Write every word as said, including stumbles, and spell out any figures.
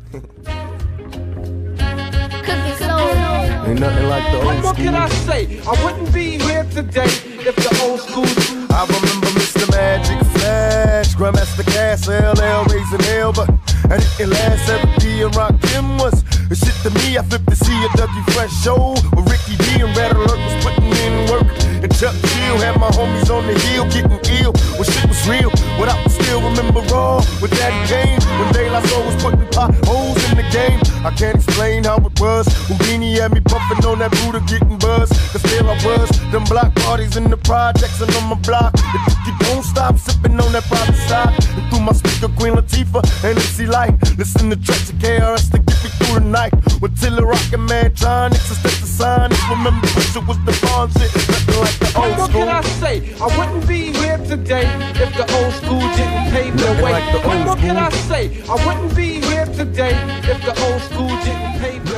Ain't nothing like the old What more school. can I say? I wouldn't be here today if the old school. I remember Mister Magic Flash, Grandmaster Cass, L L, raising hell, but I didn't last. Every and Rock Kim was the shit to me. I flipped to see a Dougie Fresh show where Ricky D and Red Alert was putting in work. And Chuck Chill had my homies on the hill getting ill when shit was real. What I still remember raw with Daddy Kane when De La Soul was putting potholes in the game. I can't explain how it was. Houdini had me bumping on that Buddha getting buzzed. Cause there I was, them block parties in the projects and on my block. If you don't stop sipping on that private side. And through my speaker, Queen Latifah and M C Light. Listen to tracks of K R S to get me through the night. With Tiller Rockin' Mantronics, it's the sign. Remember, push it was the bomb shit. Nothing like the old What school. more can I say? I wouldn't be here today if the old school didn't pave the way. Like the What old more can I school. say? I wouldn't be here today if the old school didn't pave the way.